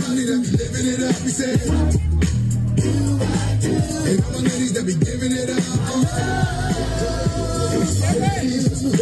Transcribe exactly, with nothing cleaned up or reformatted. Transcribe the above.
money that be living it up, we say. And all my ladies that be giving it up.